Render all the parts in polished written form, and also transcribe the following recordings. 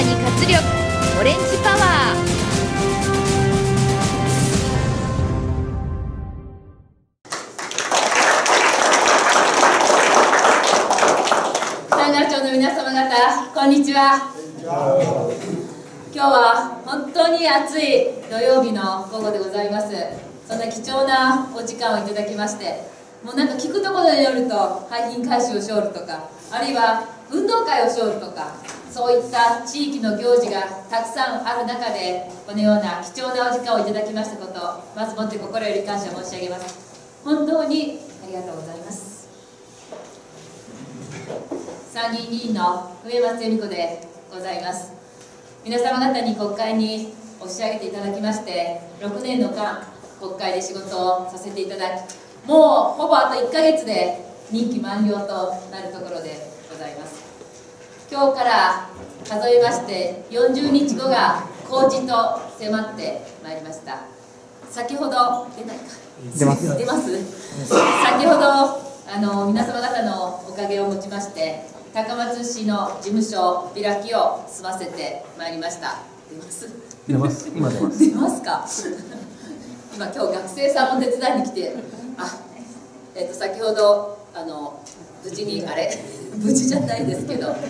に活力、オレンジパワー。 三川町の皆様方、こんにちは。今日は本当に暑い土曜日の午後でございます。そんな貴重なお時間をいただきまして、もうなんか聞くところによると廃品回収をしょるとか、あるいは運動会をしょるとか、そういった地域の行事がたくさんある中で、このような貴重なお時間をいただきましたことをまずもって心より感謝申し上げます。本当にありがとうございます。参議院議員の上松恵美子でございます。皆様方に国会に押し上げていただきまして、6年の間国会で仕事をさせていただき、もうほぼあと1ヶ月で任期満了となるところでございます。今日から数えまして40日後が公示と迫ってまいりました。先ほど出ないか出ます。 先ほど皆様方のおかげをもちまして高松市の事務所開きを済ませてまいりました。 出ます。今出ます。 出ますか。今日学生さんも手伝いに来て、先ほど無事に無事じゃないですけど、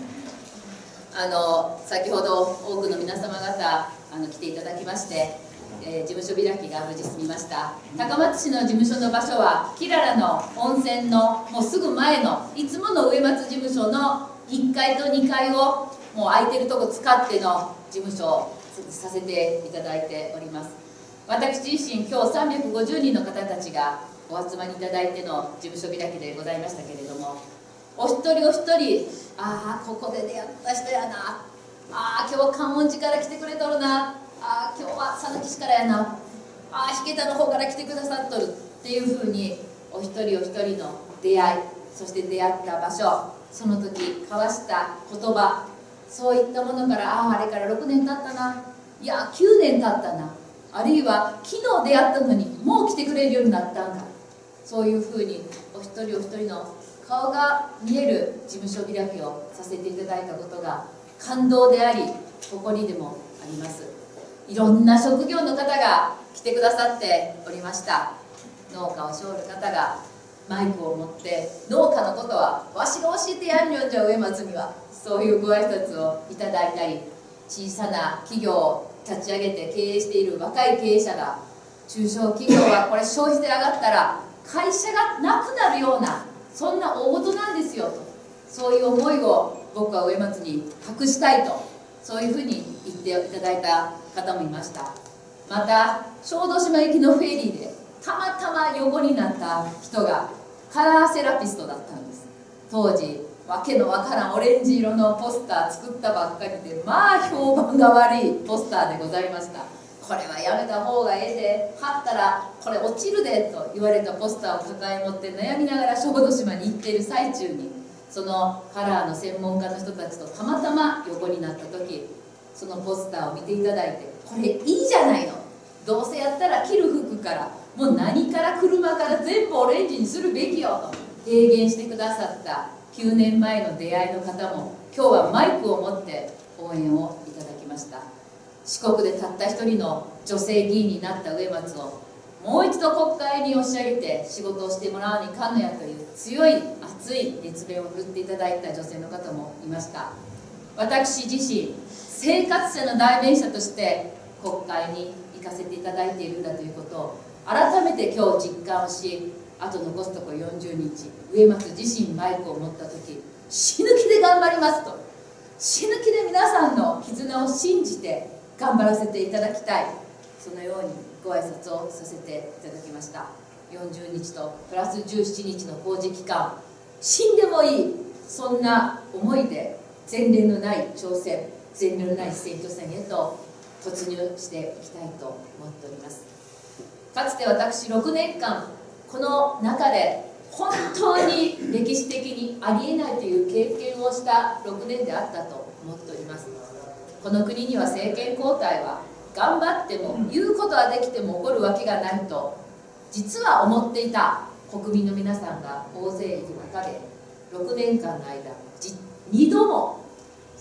先ほど多くの皆様方来ていただきまして、事務所開きが無事済みました。高松市の事務所の場所はキララの温泉のもうすぐ前のいつもの上松事務所の1階と2階をもう空いてるとこ使っての事務所をさせていただいております。私自身今日350人の方たちがお集まりいただいての事務所開きでございましたけれども、お一人お一人、ああここで出会った人やな、ああ今日関門寺から来てくれとるな、ああ今日は讃岐市からやな、ああ引田の方から来てくださっとるっていうふうに、お一人お一人の出会い、そして出会った場所、その時交わした言葉、そういったものから、あれから6年経ったな、いや9年経ったな、あるいは昨日出会ったのにもう来てくれるようになったんか、そういうふうにお一人お一人の顔が見える事務所開きをさせていただいたことが感動であり誇りでもあります。いろんな職業の方が来てくださっておりました。農家をしょうる方がマイクを持って農家のことはわしが教えてやんりょんじゃ上松には、そういうご挨拶をいただいたり、小さな企業を立ち上げて経営している若い経営者が、中小企業はこれ消費税上がったら会社がなくなるような、そんな大事なんですよと、そういう思いを僕は上松に託したいと、そういうふうに言っていただいた方もいました。また小豆島行きのフェリーでたまたま横になった人がカラーセラピストだったんです。当時わけのわからんオレンジ色のポスター作ったばっかりで、まあ評判が悪いポスターでございました。これはやめた方がええで、貼ったらこれ落ちるでと言われたポスターを抱え持って悩みながら小豆島に行っている最中に、そのカラーの専門家の人たちとたまたま横になった時、そのポスターを見ていただいて、これいいじゃないの、どうせやったら着る服からもう何から車から全部オレンジにするべきよと提言してくださった9年前の出会いの方も今日はマイクを持って応援をいただきました。四国でたった一人の女性議員になった上松をもう一度国会に押し上げて仕事をしてもらうにかんのやという強い熱い熱弁を振るっていただいた女性の方もいました。私自身生活者の代弁者として国会に行かせていただいているんだということを改めて今日実感をし、あと残すところ40日、上松自身マイクを持った時、死ぬ気で頑張りますと、死ぬ気で皆さんの絆を信じて頑張らせていただきたい、そのようにご挨拶をさせていただきました。40日とプラス17日の工事期間、死んでもいい、そんな思いで前例のない挑戦、前例のない選挙戦へと突入していきたいと思っております。かつて私6年間この中で本当に歴史的にありえないという経験をした6年であったと思っております。この国には政権交代は頑張っても言うことはできても起こるわけがないと実は思っていた国民の皆さんが大勢いる中で、6年間の間2度も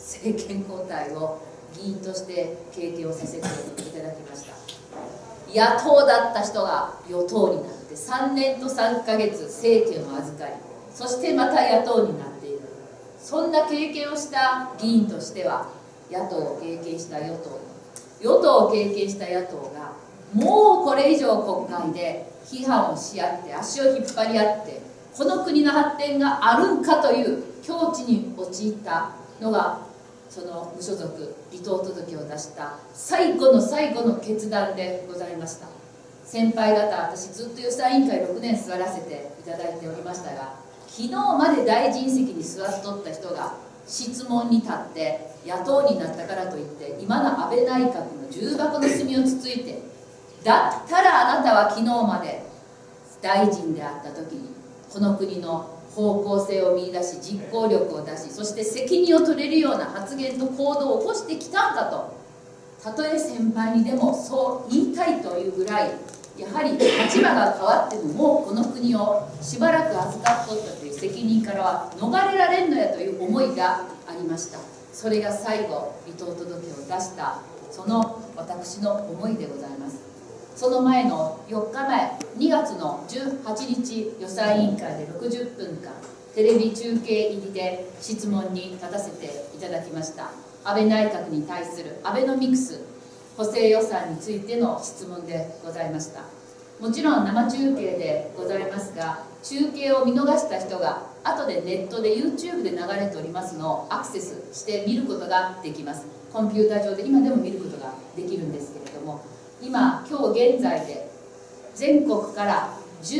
政権交代を議員として経験をさせていただきました。野党だった人が与党になって3年と3ヶ月政権を預かり、そしてまた野党になっている、そんな経験をした議員としては、野党を経験した与党、与党を経験した野党がもうこれ以上国会で批判をし合って足を引っ張り合ってこの国の発展があるんかという境地に陥ったのが、その無所属離党届を出した最後の最後の決断でございました。先輩方、私ずっと予算委員会6年座らせていただいておりましたが、昨日まで大臣席に座っとった人が質問に立って野党になったからといって今の安倍内閣の重箱の隅をつついて、だったらあなたは昨日まで大臣であった時にこの国の方向性を見出し実行力を出し、そして責任を取れるような発言と行動を起こしてきたんかと、たとえ先輩にでもそう言いたいというぐらい、やはり立場が変わってももうこの国をしばらく預かっとったという責任からは逃れられんのやという思いがありました。それが最後離党届を出したその私の思いでございます。その前の4日前2月の18日予算委員会で60分間テレビ中継入りで質問に立たせていただきました。安倍内閣に対するアベノミクス補正予算についての質問でございました。もちろん生中継でございますが、中継を見逃した人が後でネットで YouTube で流れておりますのをアクセスして見ることができます。コンピューター上で今でも見ることができるんですけれども、今日現在で全国から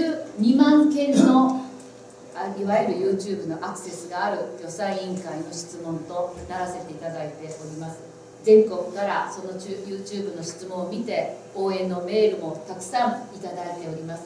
12万件のいわゆる YouTube のアクセスがある予算委員会の質問とならせていただいております。全国からその YouTube の質問を見て応援のメールもたくさんいただいております。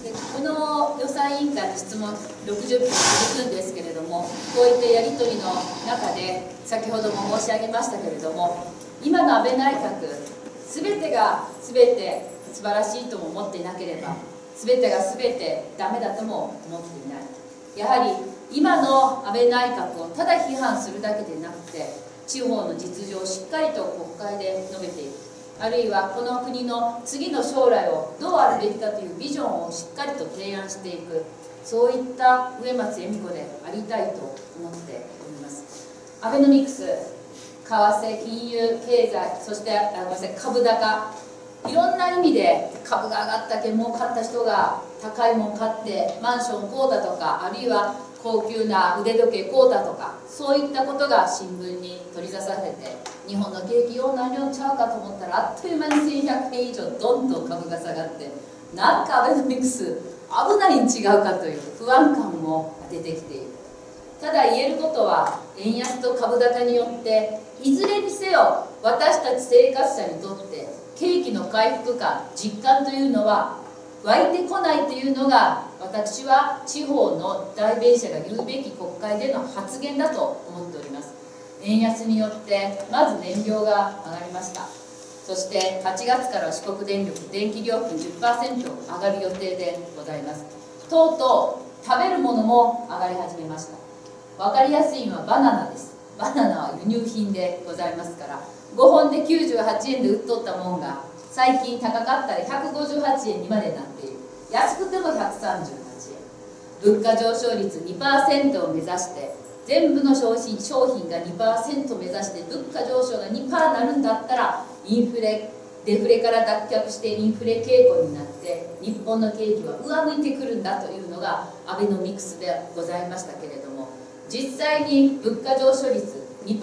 でこの予算委員会の質問60分続くんですけれども、こういったやり取りの中で先ほども申し上げましたけれども、今の安倍内閣全てが全て素晴らしいとも思っていなければ、全てが全てダメだとも思っていない。やはり今の安倍内閣をただ批判するだけでなくて、地方の実情をしっかりと国会で述べていく、あるいはこの国の次の将来をどうあるべきかというビジョンをしっかりと提案していく、そういった植松恵美子でありたいと思っております。アベノミクス、為替、金融、経済、そして株高、いろんな意味で株が上がったけん儲かった人が高いもん買ってマンション買うだとか、あるいは高級な腕時計買うだとか、そういったことが新聞に取り出されて、日本の景気よう何をちゃうかと思ったらあっという間に1100円以上どんと株が下がって、なんかアベノミクス危ないに違うかという不安感も出てきている。ただ言えることは、円安と株高によっていずれにせよ私たち生活者にとって景気の回復感、実感というのは湧いてこないというのが、私は地方の代弁者が言うべき国会での発言だと思っております。円安によってまず燃料が上がりました。そして8月から四国電力電気料金 10% 上がる予定でございます。とうとう食べるものも上がり始めました。分かりやすいのはバナナです。バナナは輸入品でございますから、5本で98円で売っとったもんが最近高かったり158円にまでなっている。安くても138円。物価上昇率 2% を目指して、全部の商品が 2% 目指して物価上昇が 2% になるんだったら、インフレデフレから脱却してインフレ傾向になって日本の景気は上向いてくるんだというのがアベノミクスでございましたけれども、実際に物価上昇率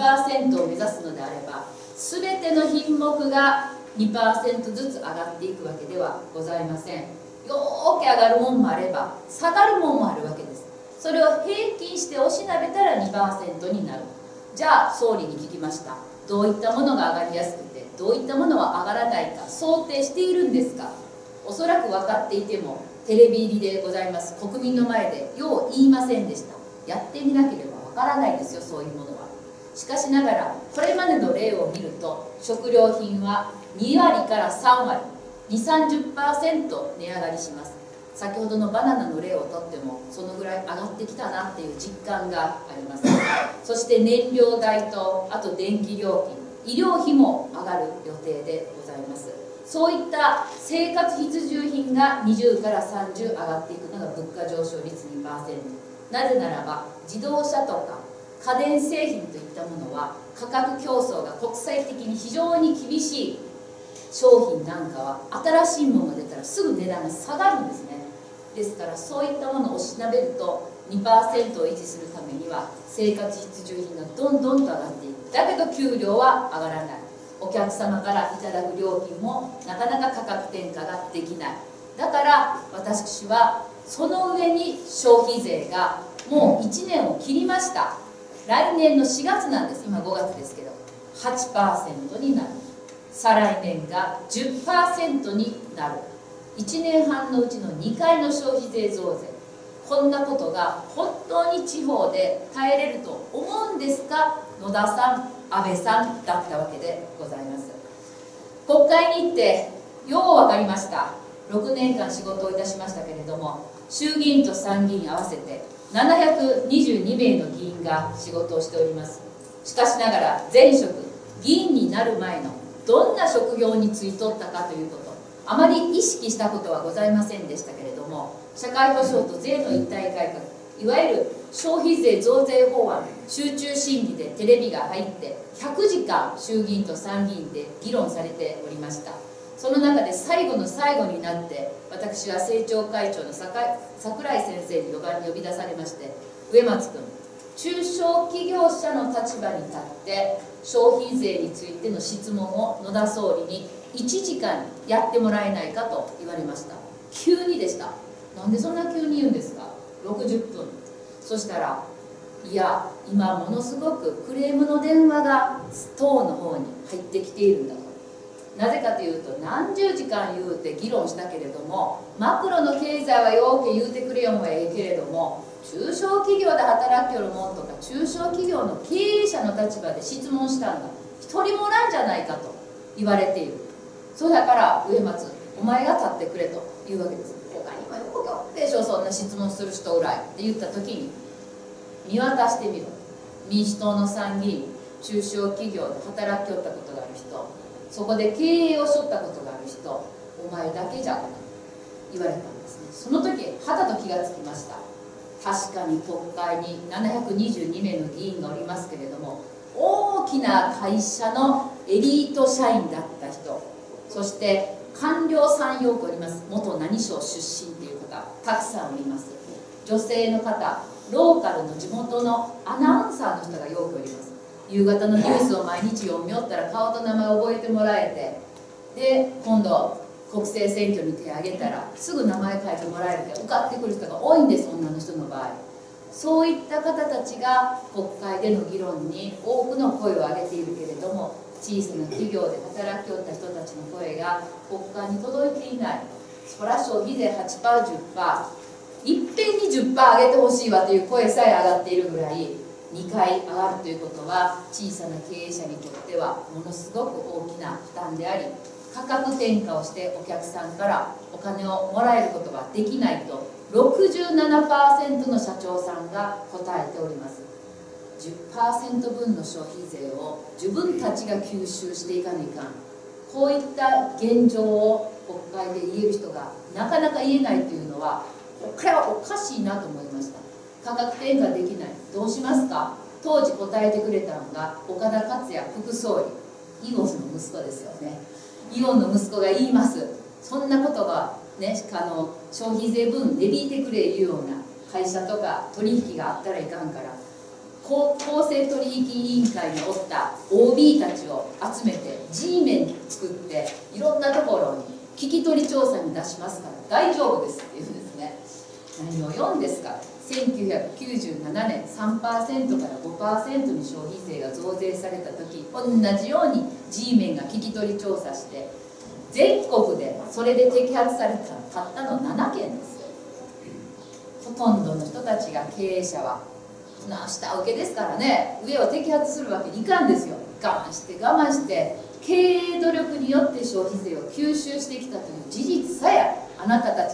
2% を目指すのであれば、全ての品目が 2% ずつ上がっていくわけではございません。よーけ上がるもんもあれば下がるもんもあるわけです。それを平均して押しなべたら 2% になる。じゃあ総理に聞きました。どういったものが上がりやすくてどういったものは上がらないか想定しているんですか。おそらく分かっていてもテレビ入りでございます。国民の前でよう言いませんでした。やってみなければ分からないですよ、そういうものは。しかしながらこれまでの例を見ると、食料品は2割から3割 20-30% 値上がりします。 先ほどのバナナの例をとってもそのぐらい上がってきたなっていう実感があります。そして燃料代とあと電気料金、医療費も上がる予定でございます。そういった生活必需品が20から30上がっていくのが物価上昇率 2%。 なぜならば自動車とか家電製品といったものは価格競争が国際的に非常に厳しい商品なんかは新しいものが出たらすぐ値段が下がるんですね。ですからそういったものをしなべると 2% を維持するためには生活必需品がどんどんと上がっていく。だけど給料は上がらない。お客様からいただく料金もなかなか価格転嫁ができない。だから私はその上に消費税がもう1年を切りました。来年の4月なんです。今5月ですけど 8% になる。再来年が 10% になる。1年半のうちの2回の消費税増税、こんなことが本当に地方で耐えれると思うんですか。野田さん、安倍さんだったわけでございます。国会に行ってよう分かりました。6年間仕事をいたしましたけれども、衆議院と参議院合わせて722名の議員が仕事をしております。しかしながら前職議員になる前のどんな職業に就いとったかということ、あまり意識したことはございませんでしたけれども、社会保障と税の一体改革、いわゆる消費税増税法案、集中審議でテレビが入って100時間衆議院と参議院で議論されておりました。その中で最後の最後になって私は政調会長の櫻井先生に呼び出されまして、植松君、中小企業者の立場に立って消費税についての質問を野田総理に1時間やってもらえないかと言われました。急にでした。なんでそんな急に言うんですか。60分。そしたら、いや今ものすごくクレームの電話が党の方に入ってきているんだと。なぜかというと、何十時間言うて議論したけれども、マクロの経済はようけ言うてくれよんはええけれども、中小企業で働きよるもんとか中小企業の経営者の立場で質問したんだ一人もおらんじゃないかと言われている。そうだから植松、お前が立ってくれというわけです。他にもよくよってでしょ、そんな質問する人ぐらいって言った時に、見渡してみろ。民主党の参議院、中小企業で働きよったことがある人、そこで経営をしょったことがある人、お前だけじゃと言われたんですね。その時はたと気がつきました。確かに国会に722名の議員がおりますけれども、大きな会社のエリート社員だった人、そして官僚さんよくおります。元何省出身という方たくさんおります。女性の方、ローカルの地元のアナウンサーの人がよくおります。夕方のニュースを毎日読みよったら顔と名前を覚えてもらえて、で今度国政選挙に手を挙げたらすぐ名前書いてもらえるで受かってくる人が多いんです、女の人の場合。そういった方たちが国会での議論に多くの声を上げているけれども、小さな企業で働きよった人たちの声が国会に届いていない。そら消費税 8%、10%、いっぺんに 10% 上げてほしいわという声さえ上がっているぐらい、2回上がるということは小さな経営者にとってはものすごく大きな負担であり、価格転嫁をしてお客さんからお金をもらえることができないと 67% の社長さんが答えております。 10% 分の消費税を自分たちが吸収していかないかん、こういった現状を国会で言える人がなかなか言えないというのは、これはおかしいなと思いました。価格転嫁できない、どうしますか。当時答えてくれたのが岡田克也副総理、イオンの息子ですよね。イオンの息子が言います。そんなことがね、消費税分値引いてくれいうような会社とか取引があったらいかんから、公正取引委員会におった OB たちを集めて G メン作って、いろんなところに聞き取り調査に出しますから大丈夫ですっていうんですね。何を読んですか。1997年 3% から 5% に消費税が増税された時、同じように G メンが聞き取り調査して全国でそれで摘発されたたったの7件ですよ。ほとんどの人たちが経営者は下請けですからね、上を摘発するわけにいかんですよ。我慢して我慢して経営努力によって消費税を吸収してきたという事実さえあなたたちには分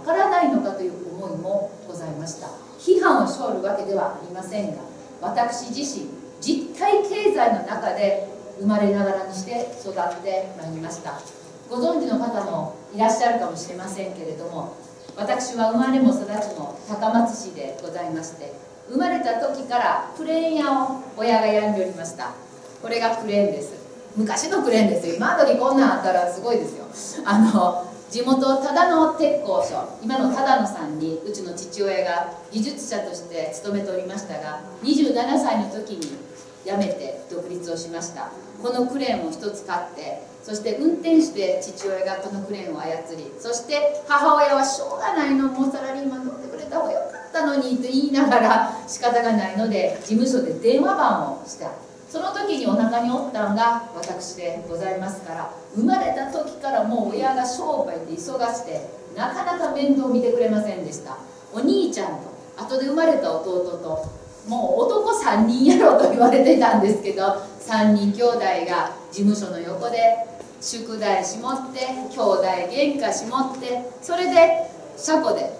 からないのかという思いもございました。批判をしょるわけではありませんが、私自身実体経済の中で生まれながらにして育ってまいりました。ご存知の方もいらっしゃるかもしれませんけれども、私は生まれも育ちも高松市でございまして、生まれた時からクレーン屋を親がやんでおりました。これがクレーンです。昔のクレーンですよ。今時こんなんあったらすごいですよ。地元忠野鉄工所、今の忠野さんにうちの父親が技術者として勤めておりましたが、27歳の時に辞めて独立をしました。このクレーンを一つ買って、そして運転手で父親がこのクレーンを操り、そして母親はしょうがないの、もうサラリーマン取ってくれた方がよかったのにと言いながら仕方がないので事務所で電話番をした。その時にお腹におったんが私でございますから、生まれた時からもう親が商売で忙しくてなかなか面倒見てくれませんでした。お兄ちゃんと後で生まれた弟と、もう男3人やろうと言われてたんですけど、3人兄弟が事務所の横で宿題しもって兄弟喧嘩しもって、それで車庫で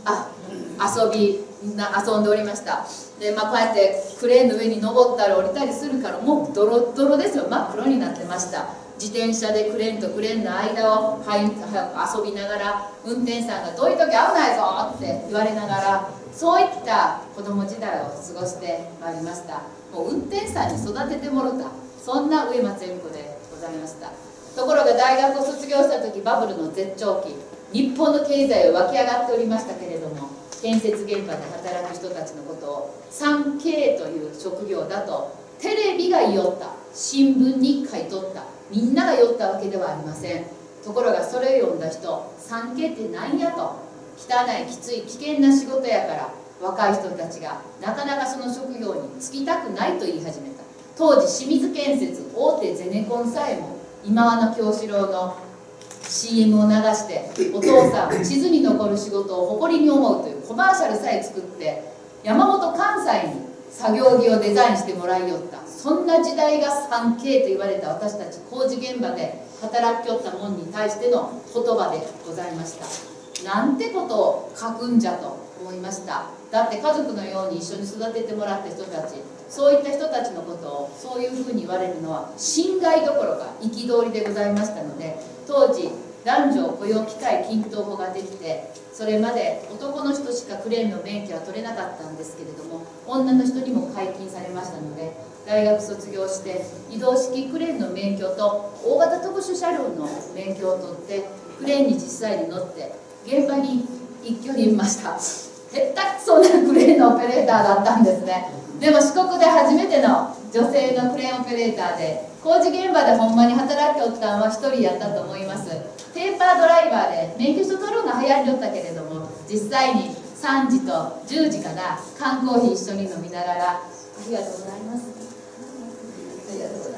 遊んでおりました。で、こうやってクレーンの上に登ったり降りたりするから、もうドロッドロですよ。真っ黒になってました。自転車でクレーンとクレーンの間を遊びながら、運転手さんが「どういう時危ないぞ」って言われながら、そういった子供時代を過ごしてまいりました。もう運転手さんに育ててもろた、そんな上松恵美子でございました。ところが大学を卒業した時、バブルの絶頂期、日本の経済は湧き上がっておりましたけれども、建設現場で働く人たちのことを 3K という職業だとテレビが言いよった、新聞に書いとった、みんなが言おったわけではありません。ところがそれを読んだ人、 3K って何やと、汚いきつい危険な仕事やから若い人たちがなかなかその職業に就きたくないと言い始めた。当時清水建設大手ゼネコンさえも今和の京志郎の CM を流して、お父さん地図に残る仕事を誇りに思うというコマーシャルさえ作って、山本関西に作業着をデザインしてもらいよった。そんな時代が 3K と言われた私たち工事現場で働きよったもんに対しての言葉でございました。なんてことを書くんじゃと思いました。だって家族のように一緒に育ててもらった人たち、そういった人たちのことをそういうふうに言われるのは侵害どころか憤りでございましたので、当時男女雇用機会均等法ができて、それまで男の人しかクレーンの免許は取れなかったんですけれども、女の人にも解禁されましたので、大学卒業して移動式クレーンの免許と大型特殊車両の免許を取って、クレーンに実際に乗って現場に一挙にいました。下手くそなクレーンのオペレーターだったんですね。でも四国で初めての女性のクレーンオペレーターで、工事現場でほんまに働きおったんは一人やったと思います。ペーパードライバーで免許証取るのが流行りよったけれども、実際に3時と10時かな、缶コーヒー一緒に飲みながら、ありがとうございます、ありがとうござい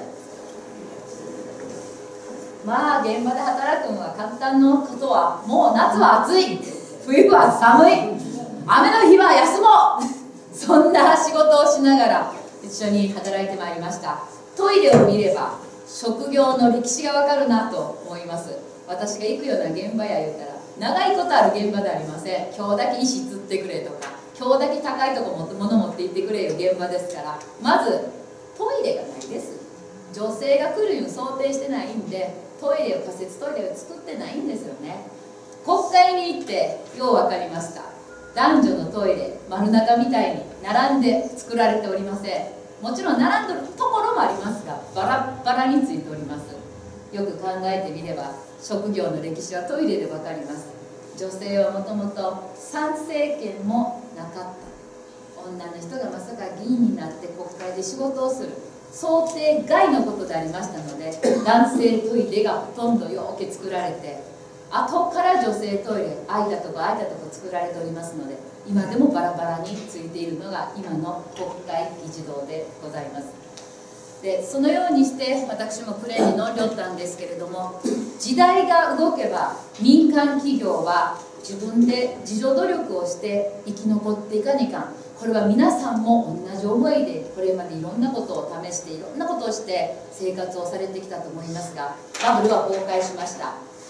ます。現場で働くのは簡単なことは、もう夏は暑い、冬は寒い、雨の日は休もうそんな仕事をしながら一緒に働いてまいりました。トイレを見れば職業の歴史がわかるなと思います。私が行くような現場や言うたら、長いことある現場ではありません。今日だけ石釣ってくれとか、今日だけ高いとこ物持って行ってくれよ現場ですから、まずトイレがないです。女性が来るよう想定してないんで、トイレを仮設トイレを作ってないんですよね。国会に行ってよう分かりました。男女のトイレ丸中みたいに並んで作られておりません。もちろん並んでるところもありますが、バラバラについております。よく考えてみれば職業の歴史はトイレで分かります。女性はもともと参政権もなかった。女の人がまさか議員になって国会で仕事をする想定外のことでありましたので、男性トイレがほとんどようけ作られて、後から女性トイレ空いたとこ作られておりますので、今でもバラバラについているのが今の国会議事堂でございます。でそのようにして私もクレーンに乗り寄ったんですけれども、時代が動けば民間企業は自分で自助努力をして生き残っていかにかん。これは皆さんも同じ思いでこれまでいろんなことを試していろんなことをして生活をされてきたと思いますが、バブルは崩壊しました。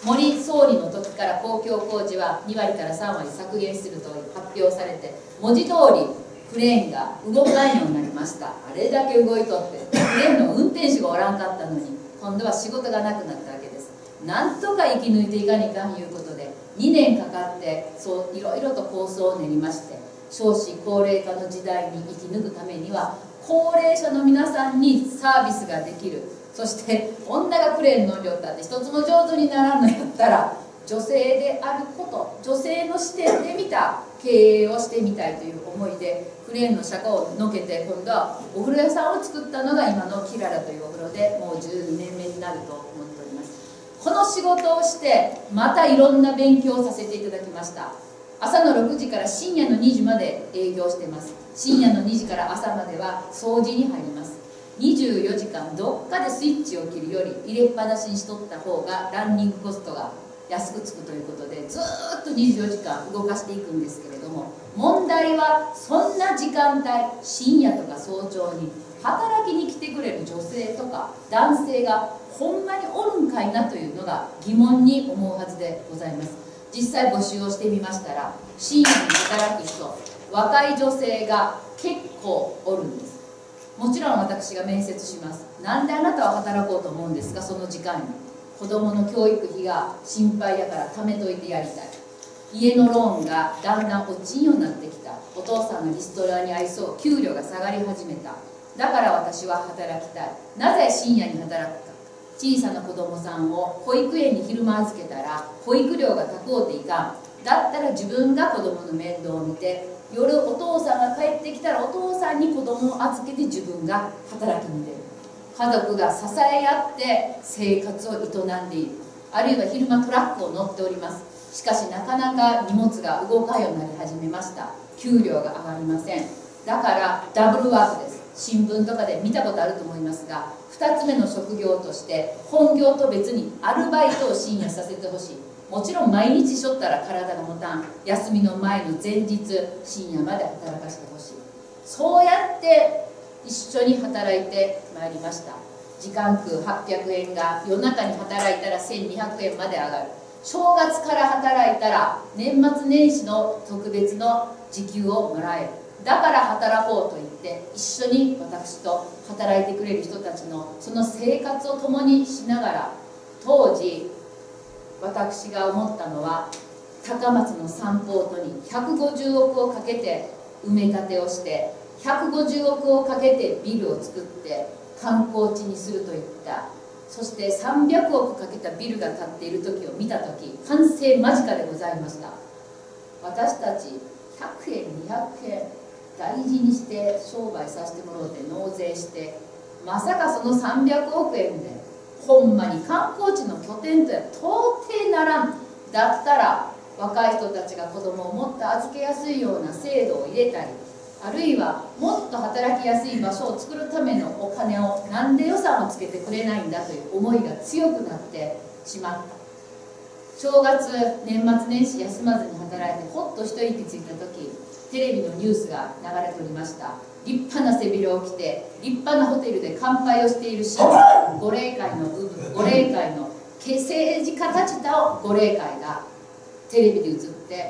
森総理の時から公共工事は2割から3割削減すると発表されて、文字通りクレーンが動かんようになりました。あれだけ動いとってクレーンの運転手がおらんかったのに、今度は仕事がなくなったわけです。なんとか生き抜いていかにかんいうことで2年かかってそういろいろと構想を練りまして、少子高齢化の時代に生き抜くためには高齢者の皆さんにサービスができる、そして女がクレーン乗りよったって一つも上手にならんのやったら、女性であること、女性の視点で見た経営をしてみたいという思いでクレーンの車庫をのけて、今度はお風呂屋さんを作ったのが今のキララというお風呂で、もう12年目になると思っております。この仕事をしてまたいろんな勉強をさせていただきました。朝の6時から深夜の2時まで営業しています。深夜の2時から朝までは掃除に入ります。24時間どっかでスイッチを切るより入れっぱなしにしとった方がランニングコストが安くつくということで、ずーっと24時間動かしていくんですけれども、問題はそんな時間帯、深夜とか早朝に働きに来てくれる女性とか男性がほんまにおるんかいなというのが疑問に思うはずでございます。実際募集をしてみましたら、深夜に働く人、若い女性が結構おるんです。もちろん私が面接します。なんであなたは働こうと思うんですか、その時間に。子供の教育費が心配やから貯めといてやりたい。家のローンがだんだん落ちんようになってきた。お父さんがリストラに合いそう、給料が下がり始めた。だから私は働きたい。なぜ深夜に働くか。小さな子供さんを保育園に昼間預けたら保育料が高うていかん。だったら自分が子供の面倒を見て、夜お父さんが帰ってきたらお父さんに子供を預けて自分が働きに出る。家族が支え合って生活を営んでいる。あるいは昼間トラックを乗っております。しかしなかなか荷物が動かんようになり始めました。給料が上がりません。だからダブルワークです。新聞とかで見たことあると思いますが、2つ目の職業として本業と別にアルバイトを深夜させてほしい。もちろん毎日しょったら体が持たん。休みの前の前日深夜まで働かせてほしい。そうやって一緒に働いてまいりました。時間空800円が夜中に働いたら1200円まで上がる。正月から働いたら年末年始の特別の時給をもらえる。だから働こうと言って一緒に私と働いてくれる人たちのその生活を共にしながら、当時私が思ったのは、高松のサンポートに150億をかけて埋め立てをして、150億をかけてビルを作って観光地にするといった、そして300億かけたビルが建っている時を見た時、完成間近でございました。私たち100円200円大事にして商売させてもらって納税して、まさかその300億円でほんまに観光地の拠点とは到底ならん。だったら若い人たちが子供をもっと預けやすいような制度を入れたり、あるいはもっと働きやすい場所を作るためのお金をなんで予算をつけてくれないんだという思いが強くなってしまった。正月年末年始休まずに働いてほっと一息ついた時、テレビのニュースが流れておりました。立派な背広を着て立派なホテルで乾杯をしているシーン、ご霊会の部分、ご霊会の政治家たちとご霊会がテレビで映って、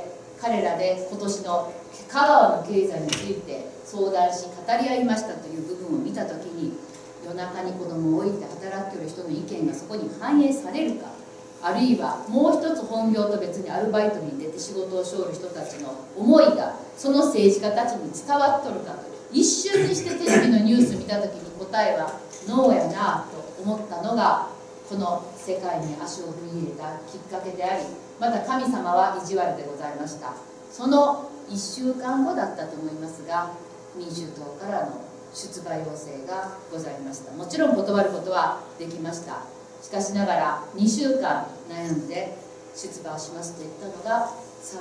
彼らで今年の香川の経済について相談し語り合いましたという部分を見た時に、夜中に子供を置いて働きよる人の意見がそこに反映されるか、あるいはもう一つ本業と別にアルバイトに出て仕事をしょる人たちの思いがその政治家たちに伝わっとるかと、一瞬にしてテレビのニュース見た時に答えはノーやなと思ったのが、この世界に足を踏み入れたきっかけであり、また神様は意地悪でございました。その1週間後だったと思いますが、民衆党からの出馬要請がございました。もちろん断ることはできました。しかしながら2週間悩んで出馬をしますと言ったのが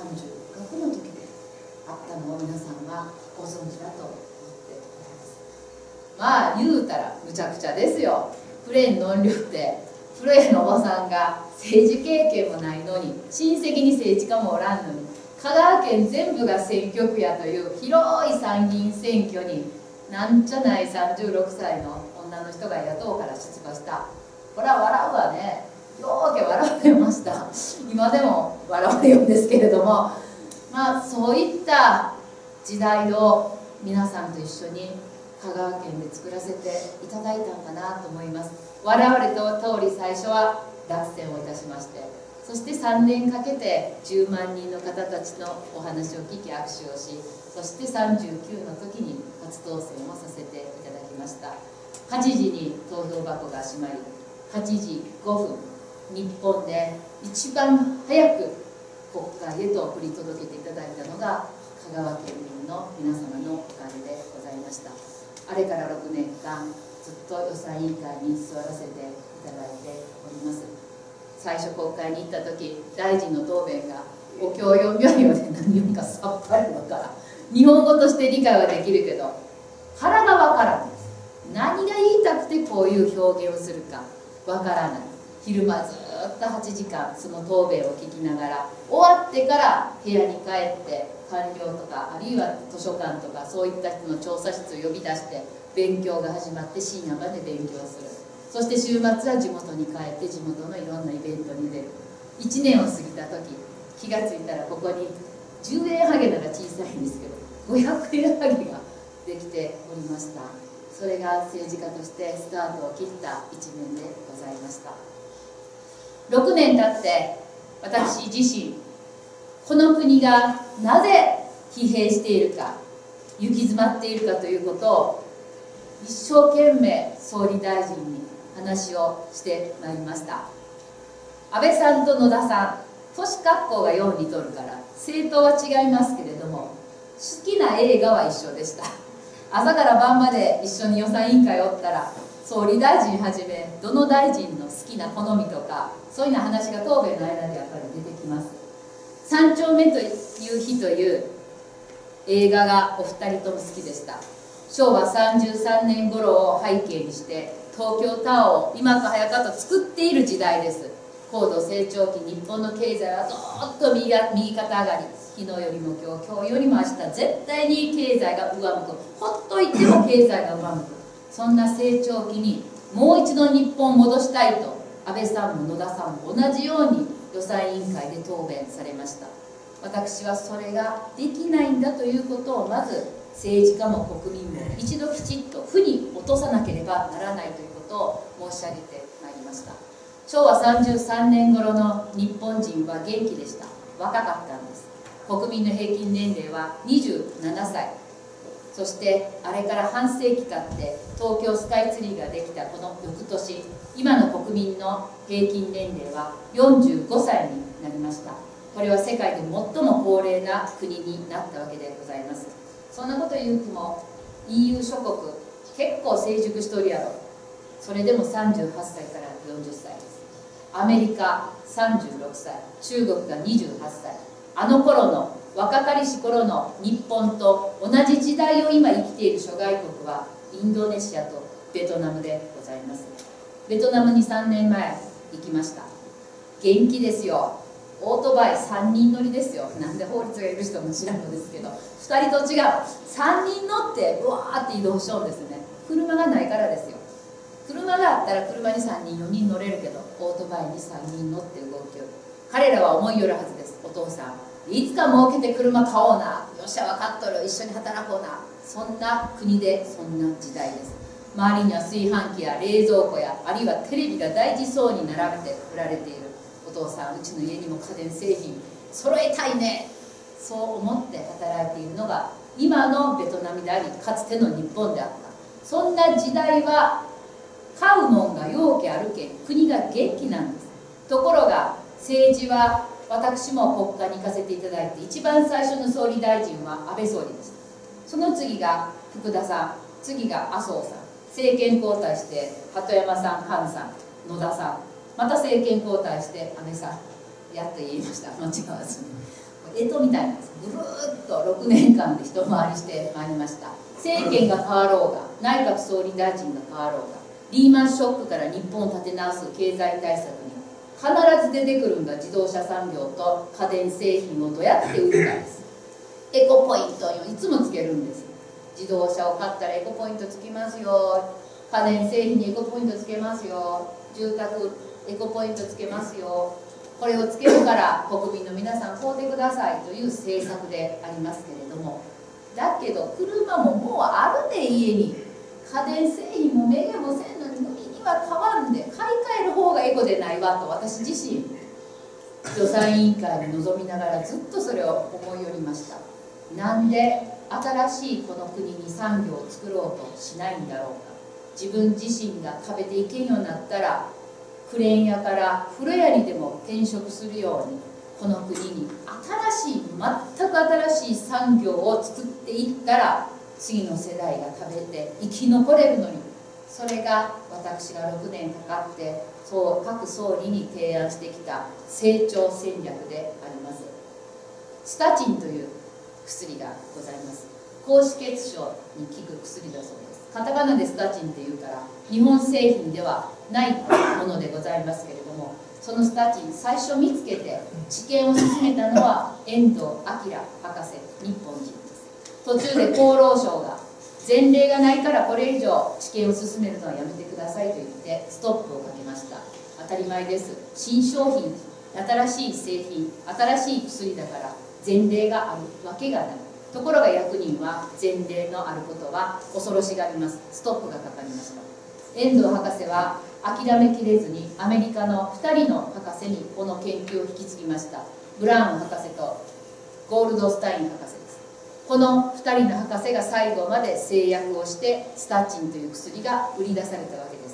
36の時であったのを皆さんはご存知だと思っております。まあ言うたらむちゃくちゃですよ。プレーンの音量ってプレーンのおばさんが政治経験もないのに、親戚に政治家もおらんのに、香川県全部が選挙区やという広い参議院選挙になんじゃない36歳の女の人が野党から出馬した。これは笑うわね。 よーけ笑われました。今でも笑われるんですけれども、そういった時代を皆さんと一緒に香川県で作らせていただいたのかなと思います。我々と通り最初は落選をいたしまして、そして3年かけて10万人の方たちのお話を聞き握手をし、そして39の時に初当選をさせていただきました。8時に投票箱が閉まり、8時5分、日本で一番早く国会へと送り届けていただいたのが香川県民の皆様のおかげでございました。あれから6年間ずっと予算委員会に座らせていただいております。最初国会に行った時、大臣の答弁がお経読みはようで何言うかさっぱりわからん。日本語として理解はできるけど腹がわからんです。何が言いたくてこういう表現をするかわからない。昼間ずっと8時間その答弁を聞きながら、終わってから部屋に帰って官僚とかあるいは図書館とかそういった人の調査室を呼び出して勉強が始まって深夜まで勉強する。そして週末は地元に帰って地元のいろんなイベントに出る。1年を過ぎた時、気がついたらここに10円ハゲなら小さいんですけど500円ハゲができておりました。それが政治家としてスタートを切った一面でございました。6年経って私自身、この国がなぜ疲弊しているか、行き詰まっているかということを一生懸命総理大臣に話をしてまいりました。安倍さんと野田さん、年格好が4にとるから政党は違いますけれども、好きな映画は一緒でした。朝から晩まで一緒に予算委員会おったら、総理大臣はじめどの大臣の好きな好みとかそういうような話が答弁の間でやっぱり出てきます。三丁目という日という映画がお二人とも好きでした。昭和33年頃を背景にして東京タワーを今か早かと作っている時代です。高度成長期、日本の経済はどーっと右肩上がり、昨日よりも今日よりも明日絶対に経済が上向く、ほっといても経済が上向く、そんな成長期にもう一度日本を戻したいと安倍さんも野田さんも同じように予算委員会で答弁されました。私はそれができないんだということをまず政治家も国民も一度きちっと負に落とさなければならないということを申し上げてまいりました。昭和33年頃の日本人は元気でした。若かったんです。国民の平均年齢は27歳。そしてあれから半世紀経って東京スカイツリーができたこの翌年、今の国民の平均年齢は45歳になりました。これは世界で最も高齢な国になったわけでございます。そんなこと言うても EU 諸国結構成熟しとるやろ。それでも38歳から40歳です。アメリカ36歳、中国が28歳。あの頃の若かりし頃の日本と同じ時代を今生きている諸外国はインドネシアとベトナムでございます。ベトナムに3年前行きました。元気ですよ。オートバイ3人乗りですよ。なんで法律がいる人も知らんのですけど、2人と違う。3人乗ってうわーって移動しようんですね。車がないからですよ。車があったら車に3人4人乗れるけど、オートバイに3人乗って動きよる。彼らは思いよるはずです。お父さんいつか儲けて車買おうな、よっしゃ分かっとる、一緒に働こうな。そんな国でそんな時代です。周りには炊飯器や冷蔵庫やあるいはテレビが大事そうに並べて売られている。お父さん、うちの家にも家電製品揃えたいね、そう思って働いているのが今のベトナムであり、かつての日本であった。そんな時代は買うもんがようけあるけん国が元気なんです。ところが政治は、私も国会に行かせていただいて一番最初の総理大臣は安倍総理でした。その次が福田さん、次が麻生さん、政権交代して鳩山さん、菅さん、野田さん、また政権交代して安倍さん、やっと言いました、間違わずに。干支みたいなんです。ぐるーっと6年間で一回りしてまいりました。政権が変わろうが、内閣総理大臣が変わろうが、リーマンショックから日本を立て直す経済対策に必ず出てくるのが自動車産業と家電製品をどうやって売るかです。エコポイントをいつもつけるんです。自動車を買ったらエコポイントつきますよ、家電製品にエコポイントつけますよ、住宅エコポイントつけますよ、これをつけるから国民の皆さん買うてくださいという政策でありますけれども、だけど車ももうあるね、家に。家電製品もめげもせんのに無理には買わんで、買い替える方がエコでないわと私自身予算委員会に臨みながらずっとそれを思いよりました。なんで新しいこの国に産業を作ろうとしないんだろうか。自分自身が食べていけんようになったらクレーン屋から風呂屋にでも転職するように、この国に新しい全く新しい産業を作っていったら次の世代が食べて生き残れるのに、それが私が6年かかって各総理に提案してきた成長戦略であります。スタチンという薬がございます。高脂血症に効く薬だそうです。カタカナでスタチンっていうから日本製品ではないものでございますけれども、そのスタチン最初見つけて治験を進めたのは遠藤明博士、日本人です。途中で厚労省が前例がないからこれ以上治験を進めるのはやめてくださいと言ってストップをかけました。当たり前です。新商品、新しい製品、新しい薬だから前例があるわけがない。ところが役人は前例のあることは恐ろしがります。ストップがかかりました。遠藤博士は諦めきれずにアメリカの2人の博士にこの研究を引き継ぎました。ブラウン博士とゴールドスタイン博士です。この2人の博士が最後まで製薬をしてスタチンという薬が売り出されたわけです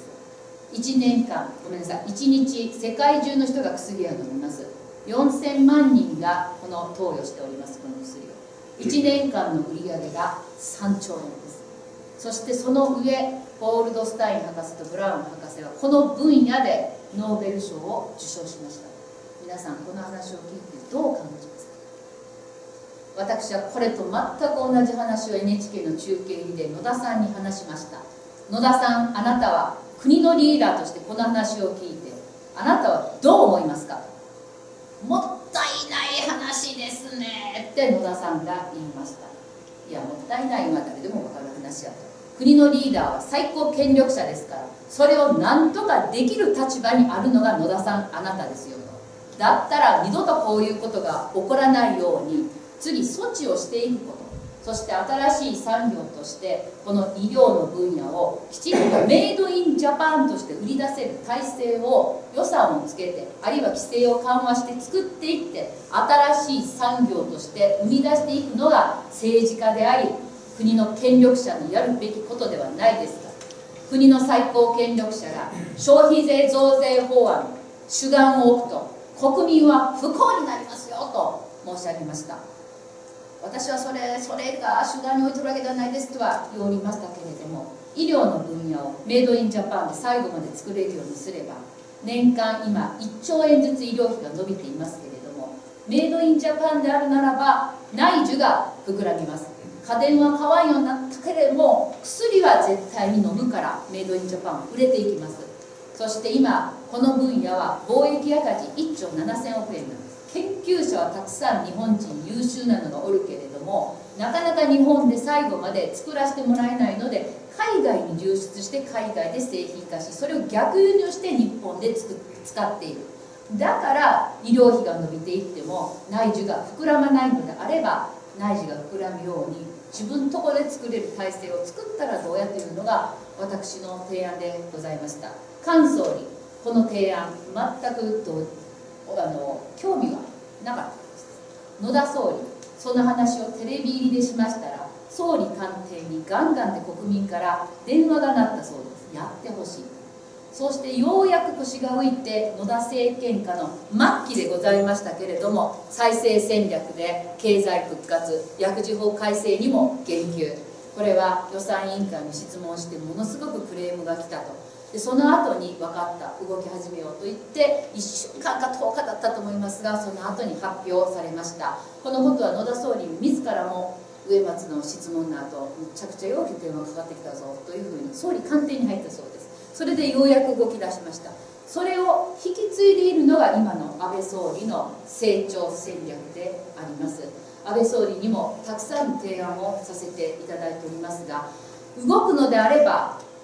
。1年間、ごめんなさい、1日世界中の人が薬を飲みます。4000万人が投与しております。この薬を1年間の売り上げが3兆円です。そしてその上、ゴールドスタイン博士とブラウン博士はこの分野でノーベル賞を受賞しました。皆さんこの話を聞いてどう感じますか？私はこれと全く同じ話を NHK の中継リレー野田さんに話しました。野田さん、あなたは国のリーダーとしてこの話を聞いてあなたはどう思いますか？もったいない話ですねって野田さんが言いました。いや、もったいないは誰でも分かる話やと。国のリーダーは最高権力者ですから、それを何とかできる立場にあるのが野田さん、あなたですよと。だったら二度とこういうことが起こらないように次措置をしていくこと、そして新しい産業としてこの医療の分野をきちんとメイドインジャパンとして売り出せる体制を予算をつけて、あるいは規制を緩和して作っていって新しい産業として生み出していくのが政治家であり国の権力者のやるべきことではないですか。国の最高権力者が消費税増税法案主眼を置くと国民は不幸になりますよと申し上げました。私はそれが主眼に置いてるわけではないですとは言おりましたけれども、医療の分野をメイドインジャパンで最後まで作れるようにすれば年間今1兆円ずつ医療費が伸びていますけれども、メイドインジャパンであるならば内需が膨らみます。家電は買わんようになったけれども薬は絶対に飲むからメイドインジャパン売れていきます。そして今この分野は貿易赤字1兆7000億円なんです。研究者はたくさん日本人優秀なのがおるけれども、なかなか日本で最後まで作らせてもらえないので海外に流出して海外で製品化し、それを逆輸入して日本で使っている。だから医療費が伸びていっても内需が膨らまないのであれば、内需が膨らむように自分のところで作れる体制を作ったらどうやっていうのが私の提案でございました。菅総理、この提案全く興味はなかったです。野田総理、その話をテレビ入りでしましたら総理官邸にガンガンで国民から電話が鳴ったそうです。やってほしい。そしてようやく腰が浮いて野田政権下の末期でございましたけれども、再生戦略で経済復活、薬事法改正にも言及。これは予算委員会に質問してものすごくクレームが来たと。でその後に分かった、動き始めようと言って1週間か10日だったと思いますが、その後に発表されました。このことは野田総理自らも植松の質問の後、むちゃくちゃよく電話かかってきたぞというふうに総理官邸に入ったそうです。それでようやく動き出しました。それを引き継いでいるのが今の安倍総理の成長戦略であります。安倍総理にもたくさん提案をさせていただいておりますが、動くのであれば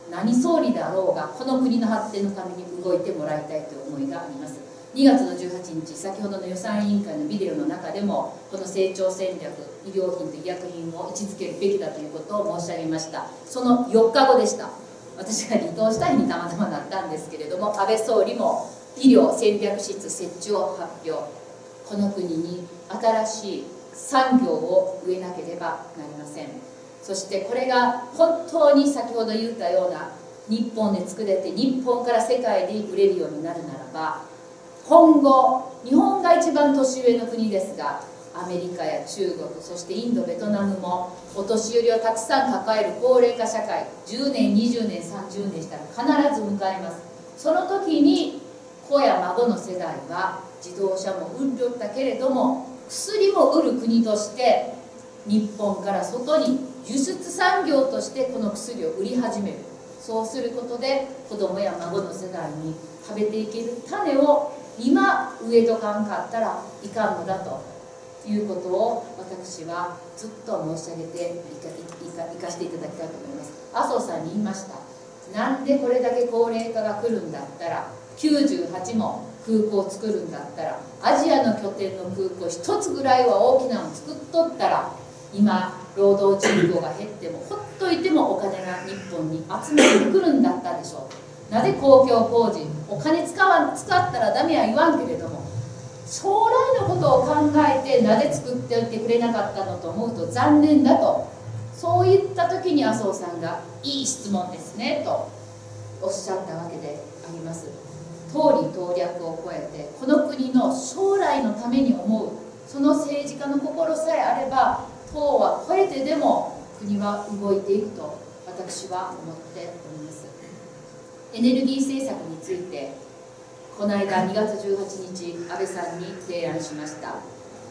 何総理であろうがこの国の発展のために動いてもらいたいという思いがあります。2月の18日、先ほどの予算委員会のビデオの中でも、この成長戦略、医療品と医薬品を位置づけるべきだということを申し上げました。その4日後でした。私が離党した日にたまたまなったんですけれども、安倍総理も医療戦略室設置を発表。この国に新しい産業を植えなければなりません。そしてこれが本当に先ほど言ったような日本で作れて日本から世界に売れるようになるならば、今後日本が一番年上の国ですが、アメリカや中国、そしてインド、ベトナムもお年寄りをたくさん抱える高齢化社会、10年20年30年したら必ず迎えます。その時に子や孫の世代は自動車も売りよったけれども、薬も売る国として日本から外に輸出産業としてこの薬を売り始める。そうすることで子供や孫の世代に食べていける種を今植えとかんかったらいかんのだということを、私はずっと申し上げていかしていただきたいと思います。麻生さんに言いました。なんでこれだけ高齢化が来るんだったら、98も空港を作るんだったら、アジアの拠点の空港一つぐらいは大きなのを作っとったら、今労働人口が減ってもほっといてもお金が日本に集まってくるんだったでしょう。なぜ公共工事、お金使ったらダメは言わんけれども、将来のことを考えてなぜ作っておいてくれなかったのと思うと残念だと、そういった時に麻生さんが「いい質問ですね」とおっしゃったわけであります。党利党略を超えてこの国の将来のために思う、その政治家の心さえあれば党は超えてでも国は動いていくと私は思っております。エネルギー政策についてこの間2月18日安倍さんに提案しました。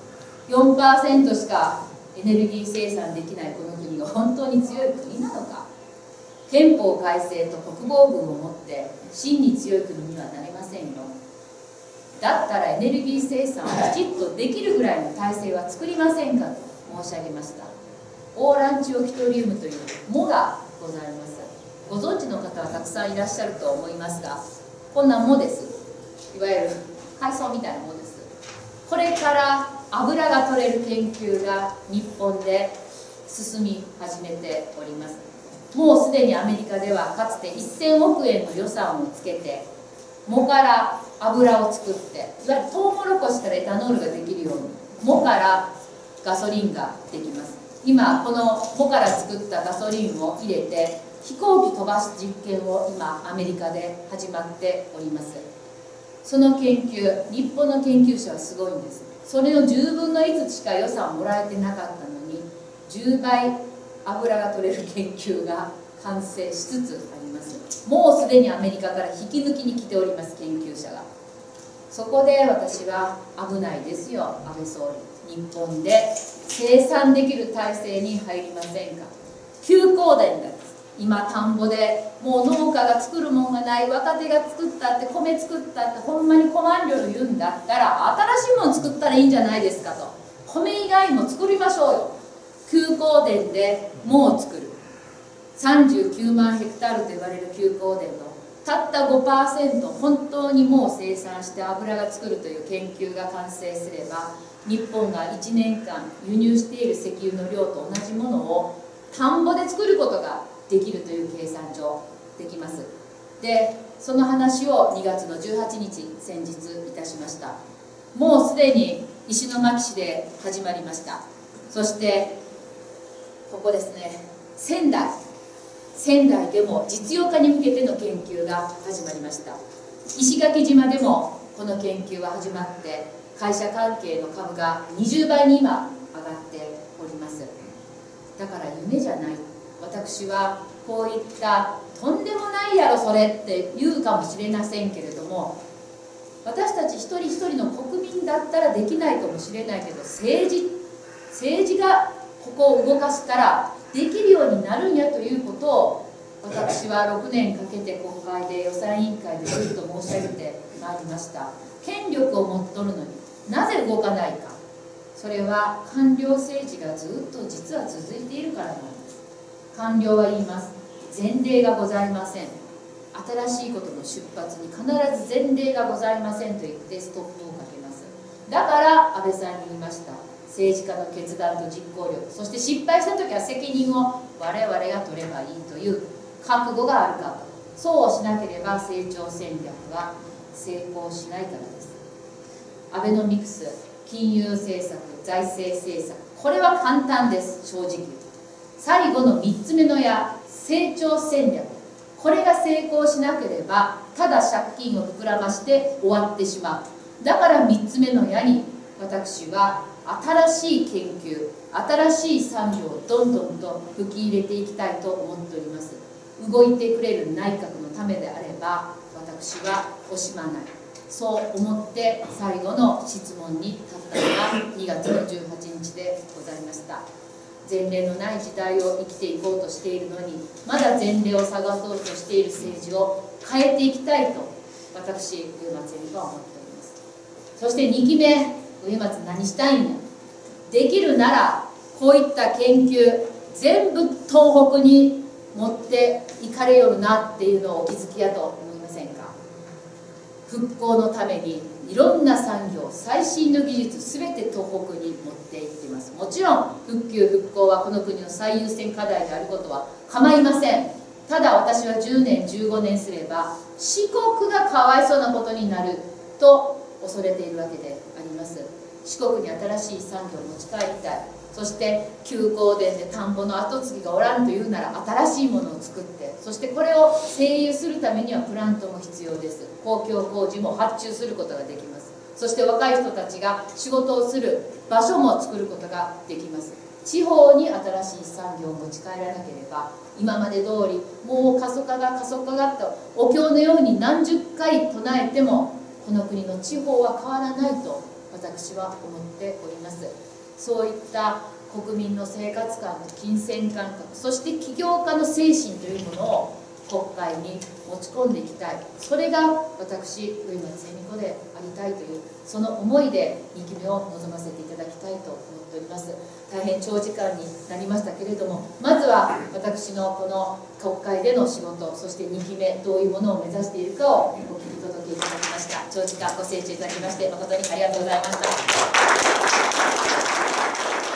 4% しかエネルギー生産できないこの国が本当に強い国なのか。憲法改正と国防軍を持って真に強い国にはなれませんよ。だったらエネルギー生産をきちっとできるぐらいの体制は作りませんかと申し上げました。オーランチオキトリウムという藻がございます。ご存知の方はたくさんいらっしゃると思いますが、こんな藻です。いわゆる海藻みたいな藻です。これから油が取れる研究が日本で進み始めております。もうすでにアメリカではかつて1000億円の予算をつけて藻から油を作って、いわゆるトウモロコシからエタノールができるように藻からガソリンができます。今この藻から作ったガソリンを入れて飛行機飛ばす実験を今アメリカで始まっております。その研究、日本の研究者はすごいんです。それの10分の1しか予算をもらえてなかったのに10倍油が取れる研究が完成しつつあります。もうすでにアメリカから引き抜きに来ております、研究者が。そこで私は危ないですよ、安倍総理。日本で生産できる体制に入りませんか。休耕田です。今田んぼでもう農家が作るもんがない、若手が作ったって米作ったってほんまに困んりょる言うんだったら新しいもの作ったらいいんじゃないですかと。米以外も作りましょうよ。休耕田で藻を作る。39万ヘクタールと言われる休耕田のたった 5% 本当にもう生産して油が作るという研究が完成すれば、日本が1年間輸入している石油の量と同じものを田んぼで作ることができるという計算上できます。でその話を2月の18日先日いたしました。もうすでに石巻市で始まりました。そしてここですね、仙台でも実用化に向けての研究が始まりました。石垣島でもこの研究は始まって会社関係の株が20倍に今上がっております。だから夢じゃない。私はこういったとんでもないやろそれって言うかもしれませんけれども、私たち一人一人の国民だったらできないかもしれないけど、政治がここを動かしたらできるようになるんやということを、私は6年かけて国会で予算委員会でずっと申し上げてまいりました。権力を持っとるのになぜ動かないか。それは官僚政治がずっと実は続いているからなんです。官僚は言います。 前例がございません、新しいことの出発に必ず前例がございませんと言ってストップをかけます。だから安倍さんに言いました。政治家の決断と実行力、そして失敗した時は責任を我々が取ればいいという覚悟があるか。そうしなければ成長戦略は成功しないからです。アベノミクス、金融政策、財政政策、これは簡単です。正直最後の3つ目の矢、成長戦略、これが成功しなければただ借金を膨らまして終わってしまう。だから3つ目の矢に私は新しい研究、新しい産業をどんどんと吹き入れていきたいと思っております。動いてくれる内閣のためであれば私は惜しまない、そう思って最後の質問に立ったのが2月の18日でございました。前例のない時代を生きていこうとしているのに、まだ前例を探そうとしている政治を変えていきたいと私、植松恵美子は思っております。そして2期目、植松何したいんや、できるならこういった研究全部東北に持っていかれよるなっていうのをお気づきやと思いませんか。復興のためにいろんな産業、最新の技術全て東北に持っていっています。もちろん復旧復興はこの国の最優先課題であることは構いません。ただ私は10年15年すれば四国がかわいそうなことになると恐れているわけであります。四国に新しい産業を持ち帰りたい。そして休耕田で田んぼの跡継ぎがおらんというなら新しいものを作って、そしてこれを整油するためにはプラントも必要です。公共工事も発注することができます。そして若い人たちが仕事をする場所も作ることができます。地方に新しい産業を持ち帰らなければ今まで通りもう過疎化が過疎化がとお経のように何十回唱えてもこの国の地方は変わらないと私は思っております。そういった国民の生活感と金銭感覚、そして起業家の精神というものを国会に持ち込んでいきたい、それが私植松恵美子でありたいというその思いで2期目を臨ませていただきたいと思っております。大変長時間になりましたけれども、まずは私のこの国会での仕事、そして2期目どういうものを目指しているかをお聞き届けいただきました。長時間ご清聴いただきまして誠にありがとうございました。